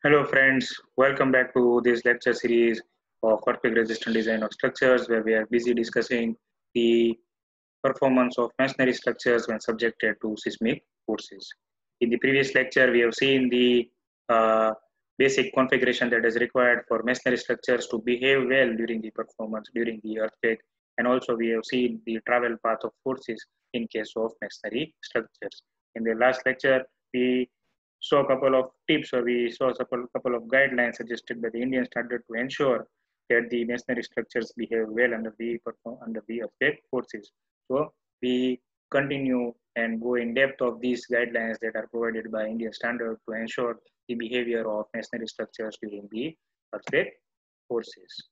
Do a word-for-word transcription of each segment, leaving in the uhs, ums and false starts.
Hello friends, welcome back to this lecture series of earthquake resistant design of structures where we are busy discussing the performance of masonry structures when subjected to seismic forces. In the previous lecture, we have seen the uh, basic configuration that is required for masonry structures to behave well during the performance, during the earthquake, and also we have seen the travel path of forces in case of masonry structures. In the last lecture, we saw a couple of tips or we saw a couple, couple of guidelines suggested by the Indian standard to ensure that the masonry structures behave well under the under the earthquake forces. So we continue and go in depth of these guidelines that are provided by Indian standard to ensure the behavior of masonry structures during the earthquake forces.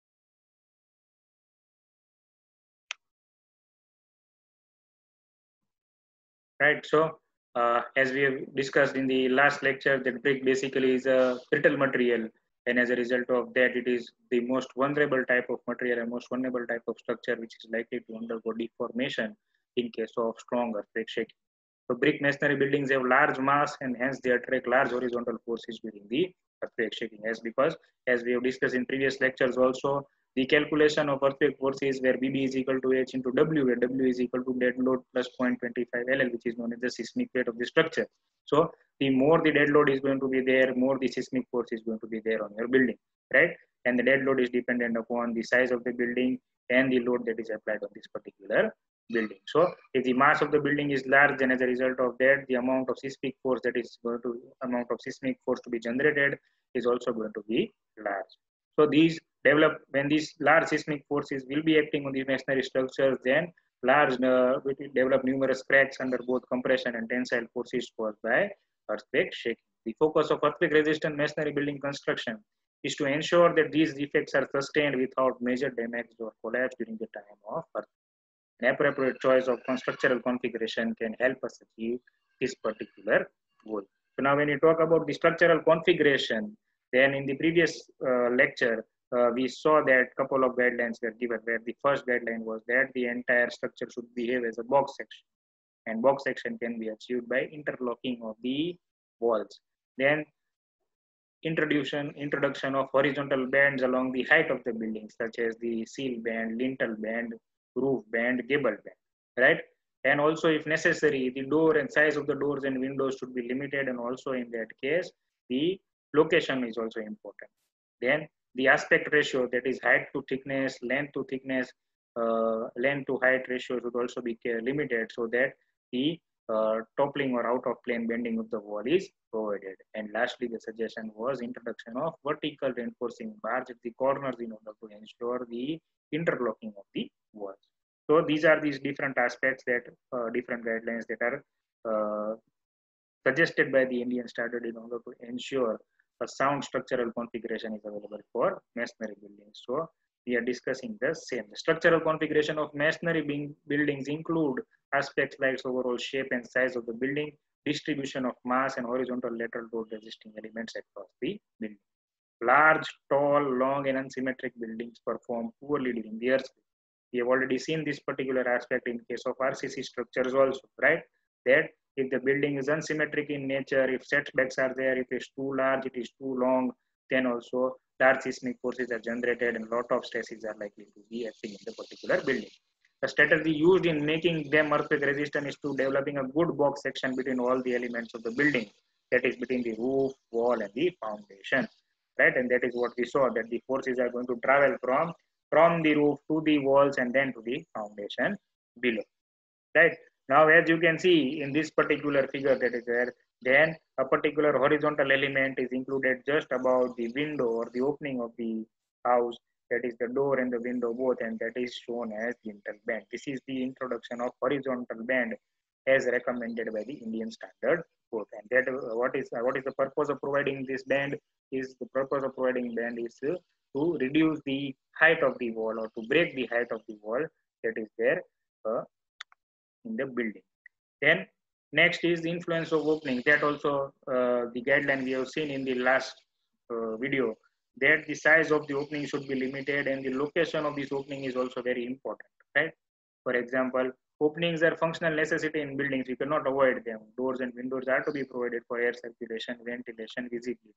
Right. So uh, as we have discussed in the last lecture, that brick basically is a brittle material, and as a result of that, it is the most vulnerable type of material and most vulnerable type of structure which is likely to undergo deformation in case of strong earthquake shaking. So brick masonry buildings have large mass and hence they attract large horizontal forces during the earthquake shaking. As because as we have discussed in previous lectures also, the calculation of earthquake forces where B B is equal to H into W, where W is equal to dead load plus zero point two five L L, which is known as the seismic weight of the structure. So the more the dead load is going to be there, more the seismic force is going to be there on your building, right? And the dead load is dependent upon the size of the building and the load that is applied on this particular building. So if the mass of the building is large, then as a result of that, the amount of seismic force that is going to amount of seismic force to be generated is also going to be large. So these develop when these large seismic forces will be acting on the masonry structures, then large uh, will develop numerous cracks under both compression and tensile forces caused by earthquake shaking. The focus of earthquake resistant masonry building construction is to ensure that these defects are sustained without major damage or collapse during the time of earthquake. An appropriate choice of structural configuration can help us achieve this particular goal. So now when you talk about the structural configuration, then in the previous uh, lecture, uh, we saw that couple of guidelines were given where the first guideline was that the entire structure should behave as a box section, and box section can be achieved by interlocking of the walls. Then introduction introduction of horizontal bands along the height of the building, such as the seal band, lintel band, roof band, gable band, right? And also, if necessary, the door and size of the doors and windows should be limited, and also in that case, the location is also important. Then the aspect ratio, that is height to thickness, length to thickness, uh, length to height ratio should also be limited so that the uh, toppling or out of plane bending of the wall is provided. And lastly, the suggestion was introduction of vertical reinforcing bars at the corners in order to ensure the interlocking of the walls. So these are these different aspects that uh, different guidelines that are uh, suggested by the Indian standard in order to ensure a sound structural configuration is available for masonry buildings. So we are discussing the same. The structural configuration of masonry buildings include aspects like overall shape and size of the building, distribution of mass and horizontal lateral load resisting elements across the building. Large, tall, long and unsymmetric buildings perform poorly during the earthquake. We have already seen this particular aspect in case of R C C structures also, right? That if the building is unsymmetric in nature, if setbacks are there, if it's too large, it is too long, then also large seismic forces are generated and a lot of stresses are likely to be acting in the particular building. The strategy used in making them earthquake resistant is to developing a good box section between all the elements of the building, that is between the roof, wall and the foundation, right? And that is what we saw, that the forces are going to travel from from the roof to the walls and then to the foundation below, right? Now, as you can see in this particular figure that is there, then a particular horizontal element is included just above the window or the opening of the house, that is the door and the window both, and that is shown as lintel band. This is the introduction of horizontal band as recommended by the Indian Standard Code. And that uh, what is uh, what is the purpose of providing this band? Is the purpose of providing band is uh, to reduce the height of the wall or to break the height of the wall that is there uh, in the building. Then next is the influence of opening. That also uh, the guideline we have seen in the last uh, video, that the size of the opening should be limited and the location of this opening is also very important, right? For example, openings are functional necessity in buildings. We cannot avoid them. Doors and windows are to be provided for air circulation, ventilation, visibility.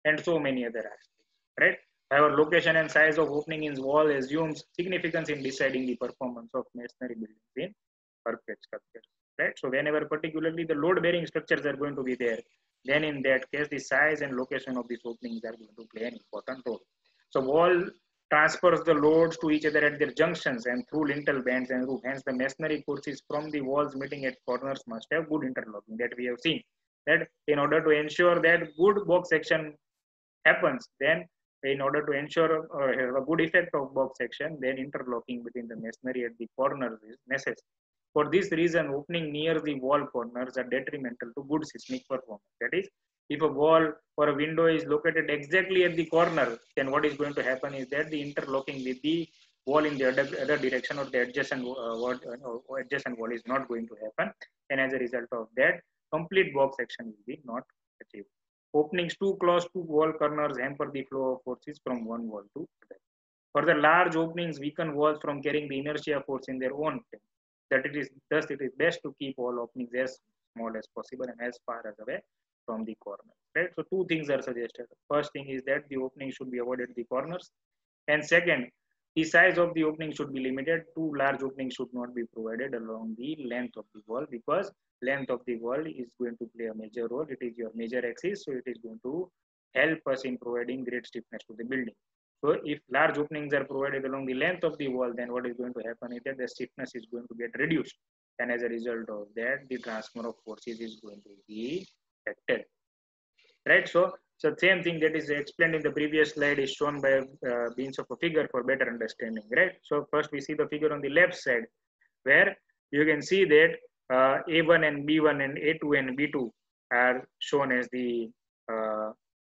and so many other aspects, right? However, location and size of opening in wall assumes significance in deciding the performance of masonry buildings in earthquake structures, right? So whenever particularly the load-bearing structures are going to be there, then in that case, the size and location of these openings are going to play an important role. So wall transfers the loads to each other at their junctions and through lintel bands and roof. Hence, the masonry forces from the walls meeting at corners must have good interlocking, that we have seen. That in order to ensure that good box section happens, then in order to ensure uh, a good effect of box section, then interlocking between the masonry at the corners is necessary. For this reason, opening near the wall corners are detrimental to good seismic performance. That is, if a wall or a window is located exactly at the corner, then what is going to happen is that the interlocking with the wall in the other, other direction or the adjacent, uh, wall, uh, adjacent wall is not going to happen. And as a result of that, complete box section will be not achieved. Openings too close to wall corners hamper the flow of forces from one wall to other. Further, large openings weaken walls from carrying the inertia force in their own plane. That it is thus it is best to keep all openings as small as possible and as far as away from the corners. Right. So two things are suggested. First thing is that the opening should be avoided at the corners, and second, the size of the opening should be limited. Two large openings should not be provided along the length of the wall, because length of the wall is going to play a major role. It is your major axis, so it is going to help us in providing great stiffness to the building. So if large openings are provided along the length of the wall, then what is going to happen is that the stiffness is going to get reduced. And as a result of that, the transfer of forces is going to be affected. Right? So, so same thing that is explained in the previous slide is shown by uh, means of a figure for better understanding. Right? So first we see the figure on the left side, where you can see that uh, A one and B one and A two and B two are shown as the uh,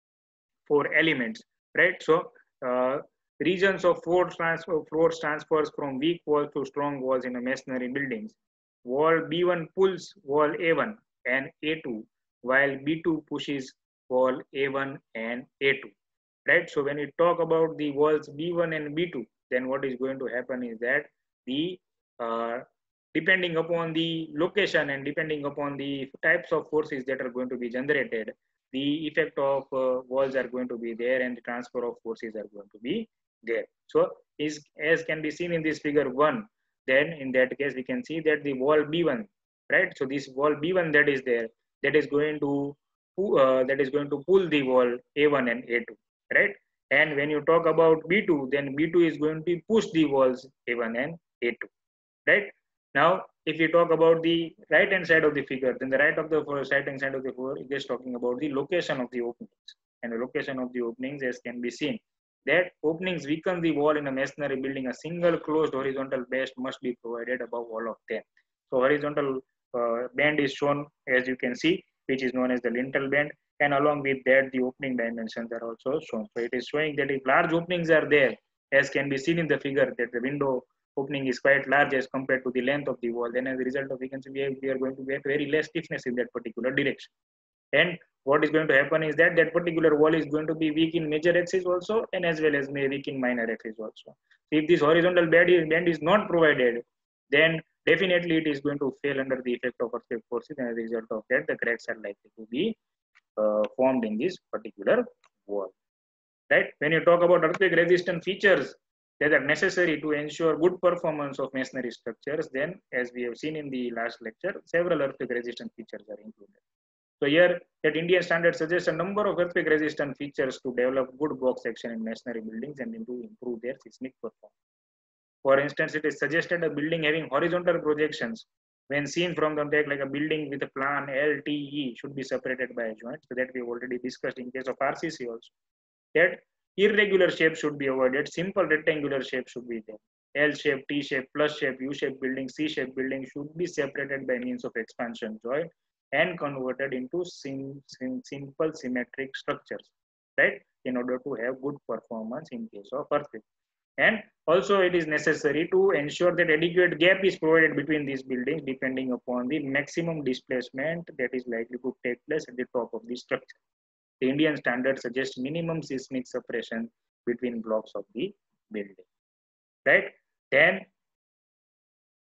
four elements. Right? So uh, regions of force transfer, force transfers from weak walls to strong walls in a masonry buildings. Wall B one pulls wall A one and A two, while B two pushes wall A one and A two. Right? So when we talk about the walls B one and B two, then what is going to happen is that the uh, depending upon the location and depending upon the types of forces that are going to be generated, the effect of uh, walls are going to be there and the transfer of forces are going to be there. So is, as can be seen in this figure one, then in that case we can see that the wall B one, right? So this wall B one that is there, that is going to uh, that is going to pull the wall A one and A two, right? And when you talk about B two, then B two is going to push the walls A one and A two, right? Now, if we talk about the right hand side of the figure, then the right of the right hand side of the figure is just talking about the location of the openings. And the location of the openings, as can be seen, that openings weaken the wall in a masonry building. A single closed horizontal base must be provided above all of them. So horizontal uh, band is shown, as you can see, which is known as the lintel band. And along with that, the opening dimensions are also shown. So it is showing that if large openings are there, as can be seen in the figure, that the window opening is quite large as compared to the length of the wall, then as a result of we can see we are going to get very less stiffness in that particular direction. And what is going to happen is that that particular wall is going to be weak in major axis also, and as well as may weak in minor axis also. So if this horizontal band is, band is not provided, then definitely it is going to fail under the effect of earthquake forces, and as a result of that, the cracks are likely to be uh, formed in this particular wall. Right? When you talk about earthquake resistant features that are necessary to ensure good performance of masonry structures, then as we have seen in the last lecture, several earthquake resistant features are included. So here that Indian standard suggests a number of earthquake resistant features to develop good box section in masonry buildings and to improve their seismic performance. For instance, it is suggested a building having horizontal projections when seen from the deck, like a building with a plan L T E, should be separated by a joint. So that we have already discussed in case of R C C also. That irregular shape should be avoided. Simple rectangular shape should be there. L shape, T shape, plus shape, U shape building, C shape building should be separated by means of expansion joint and converted into sim, sim, simple symmetric structures, right? In order to have good performance in case of earthquake. And also it is necessary to ensure that adequate gap is provided between these buildings depending upon the maximum displacement that is likely to take place at the top of the structure. The Indian standard suggests minimum seismic separation between blocks of the building, right? Then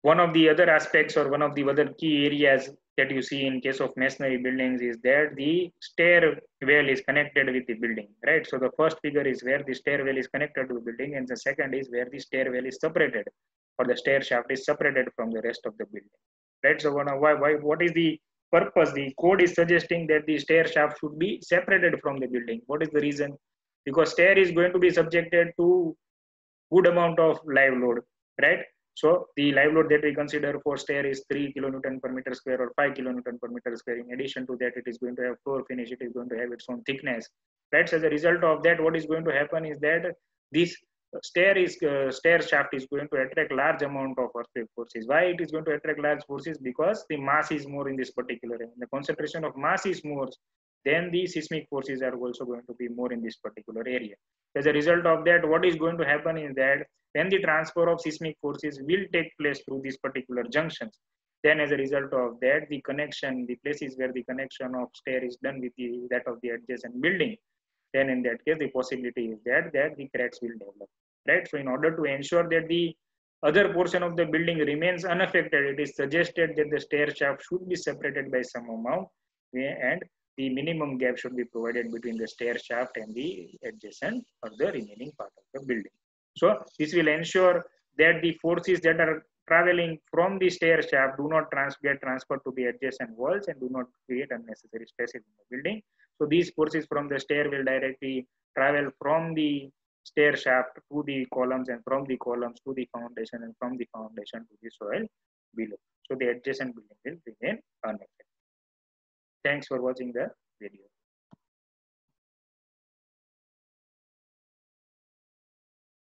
one of the other aspects or one of the other key areas that you see in case of masonry buildings is that the stair well is connected with the building, right? So the first figure is where the stair well is connected to the building, and the second is where the stair well is separated, or the stair shaft is separated from the rest of the building, right? So why, why, what is the purpose? The code is suggesting that the stair shaft should be separated from the building. What is the reason? Because stair is going to be subjected to good amount of live load, right? So the live load that we consider for stair is three kilonewton per meter square or five kilonewton per meter square. In addition to that, it is going to have floor finish, it is going to have its own thickness, right? So as a result of that, what is going to happen is that this stair is uh, stair shaft is going to attract large amount of earthquake forces. Why it is going to attract large forces? Because the mass is more in this particular area. The concentration of mass is more, then the seismic forces are also going to be more in this particular area. As a result of that, what is going to happen is that when the transfer of seismic forces will take place through these particular junctions, then as a result of that, the connection, the places where the connection of stair is done with the, that of the adjacent building, then in that case, the possibility is that, that the cracks will develop, right? So in order to ensure that the other portion of the building remains unaffected, it is suggested that the stair shaft should be separated by some amount, and the minimum gap should be provided between the stair shaft and the adjacent or the remaining part of the building. So this will ensure that the forces that are traveling from the stair shaft do not trans get transferred to the adjacent walls and do not create unnecessary stresses in the building. So these forces from the stair will directly travel from the stair shaft to the columns, and from the columns to the foundation, and from the foundation to the soil below. So the adjacent building will remain unaffected. Thanks for watching the video.